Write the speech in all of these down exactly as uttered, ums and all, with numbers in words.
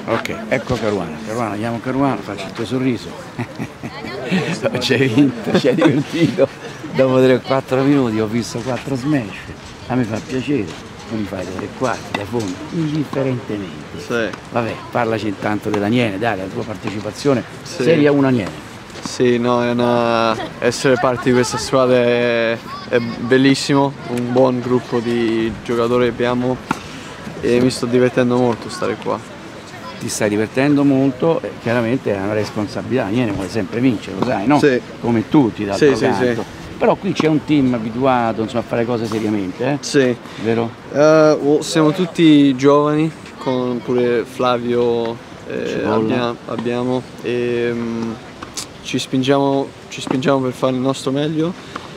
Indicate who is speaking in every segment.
Speaker 1: Ok, ecco Caruana. Caruana, andiamo a Caruana, faccio il tuo sorriso. Ci hai vinto, ci hai divertito. Dopo tre o quattro minuti ho visto quattro smash. A me fa piacere, tu li fai da tre quarti, da fondo, indifferentemente.
Speaker 2: Sì.
Speaker 1: Vabbè, parlaci intanto dell'Aniene, dai, la tua partecipazione.
Speaker 2: Sì.
Speaker 1: Serie uno Aniene.
Speaker 2: Sì, no, è una... essere parte di questa squadra è... è bellissimo, un buon gruppo di giocatori abbiamo e mi sto divertendo molto stare qua.
Speaker 1: Ti stai divertendo molto, eh, chiaramente è una responsabilità, Aniene vuole sempre vincere, lo sai, no?
Speaker 2: Sì.
Speaker 1: Come tutti d'altro
Speaker 2: Sì,
Speaker 1: canto.
Speaker 2: sì, sì.
Speaker 1: Però qui c'è un team abituato insomma, a fare cose seriamente, eh?
Speaker 2: Sì.
Speaker 1: Vero?
Speaker 2: Uh, siamo tutti giovani, con pure Flavio eh, abbia, abbiamo e um, ci, spingiamo, ci spingiamo per fare il nostro meglio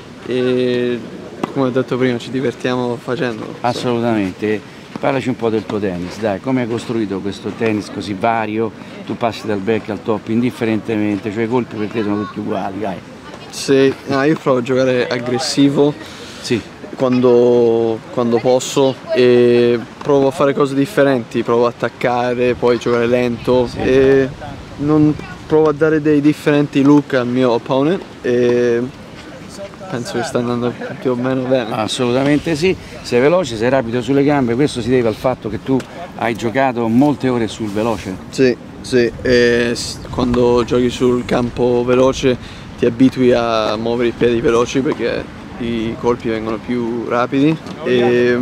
Speaker 2: e come ho detto prima ci divertiamo facendolo.
Speaker 1: Assolutamente. Parlaci un po' del tuo tennis, dai, come hai costruito questo tennis così vario? Tu passi dal back al top indifferentemente, cioè i colpi per te sono tutti uguali, dai.
Speaker 2: Sì, no, io provo a giocare aggressivo
Speaker 1: sì.
Speaker 2: quando, quando posso e provo a fare cose differenti, provo a attaccare, poi giocare lento sì. e non provo a dare dei differenti look al mio opponent e penso che sta andando più o meno bene.
Speaker 1: Assolutamente sì, sei veloce, sei rapido sulle gambe, questo si deve al fatto che tu hai giocato molte ore sul veloce?
Speaker 2: Sì, sì, e quando giochi sul campo veloce ti abitui a muovere i piedi veloci perché i colpi vengono più rapidi e,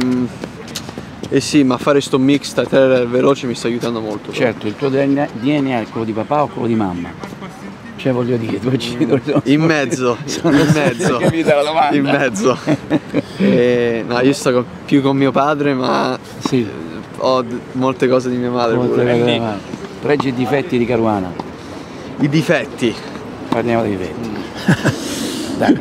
Speaker 2: e sì, ma fare sto mix tra terra e veloce mi sta aiutando molto.
Speaker 1: Certo, il tuo D N A è quello di papà o quello di mamma? Cioè voglio dire, due genitori sono
Speaker 2: in mezzo, sono in mezzo, in mezzo. E, no, io sto con, più con mio padre, ma sì. ho molte cose di mia madre
Speaker 1: molte
Speaker 2: pure.
Speaker 1: Cose madre. Pregi e difetti di Caruana.
Speaker 2: I difetti.
Speaker 1: Parliamo dei difetti. Dai.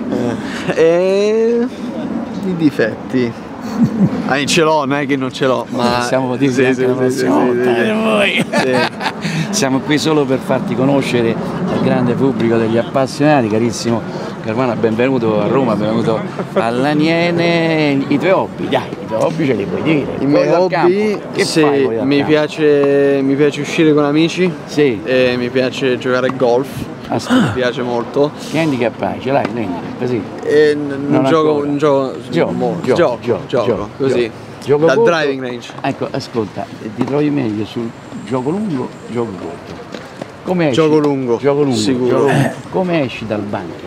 Speaker 2: E... i difetti. Ah, ce l'ho, non è che non ce l'ho, ma
Speaker 1: siamo sì, sì, sì, sì, sì, voi. Sì. Siamo qui solo per farti conoscere al grande pubblico degli appassionati, carissimo Caruana, benvenuto a Roma, benvenuto all'Aniene. I tuoi hobby, dai, i tuoi hobby ce li puoi dire.
Speaker 2: I miei hobby, che sì, fai mi, piace, mi piace uscire con amici,
Speaker 1: sì.
Speaker 2: e mi piace giocare a golf.
Speaker 1: Ascolta.
Speaker 2: Mi piace molto.
Speaker 1: Che handicap hai? Ce l'hai l'handicap? Sì.
Speaker 2: E non gioco, non gioco,
Speaker 1: gioco,
Speaker 2: molto.
Speaker 1: gioco,
Speaker 2: gioco,
Speaker 1: gioco,
Speaker 2: gioco,
Speaker 1: gioco
Speaker 2: così.
Speaker 1: Gioco
Speaker 2: dal
Speaker 1: corto.
Speaker 2: Driving range.
Speaker 1: Ecco, ascolta, ti trovi meglio sul gioco lungo, gioco corto. Come esci?
Speaker 2: Gioco lungo.
Speaker 1: Gioco lungo.
Speaker 2: Sicuro.
Speaker 1: Gioco, come esci dal banco?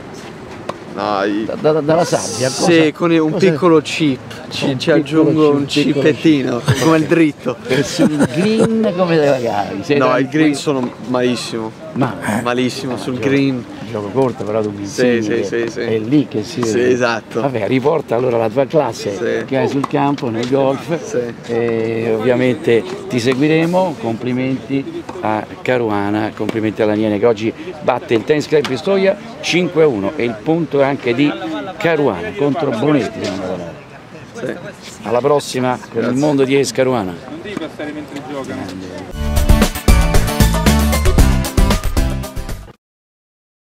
Speaker 2: No, i...
Speaker 1: da, da, dalla sabbia? Cosa,
Speaker 2: sì, con un
Speaker 1: cosa...
Speaker 2: piccolo chip, ci, un ci aggiungo un cipettino, chip. Come il dritto.
Speaker 1: E sul green come te la cavi? Sei
Speaker 2: no, il green sono malissimo,
Speaker 1: Ma,
Speaker 2: malissimo sul
Speaker 1: gioco,
Speaker 2: green.
Speaker 1: Gioco corto però tu mi
Speaker 2: insegni, sì, sì, sì.
Speaker 1: È lì che si vede.
Speaker 2: Sì, esatto.
Speaker 1: Vabbè, riporta allora la tua classe
Speaker 2: sì.
Speaker 1: che hai sul campo, nel golf,
Speaker 2: sì.
Speaker 1: e ovviamente ti seguiremo, complimenti a Caruana, complimenti all'Aniene che oggi batte il Tennis Club Pistoia cinque a uno e il punto è anche di Caruana contro Bonetti.
Speaker 2: Sì.
Speaker 1: Alla prossima con il mondo di Ace Caruana.
Speaker 3: Non devi passare mentre gioca.